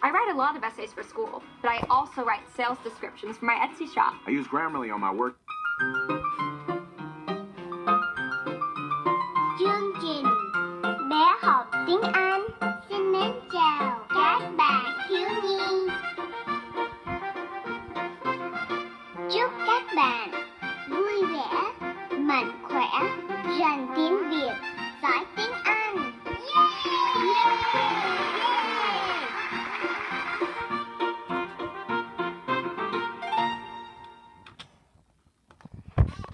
I write a lot of essays for school, but I also write sales descriptions for my Etsy shop. I use Grammarly on my work.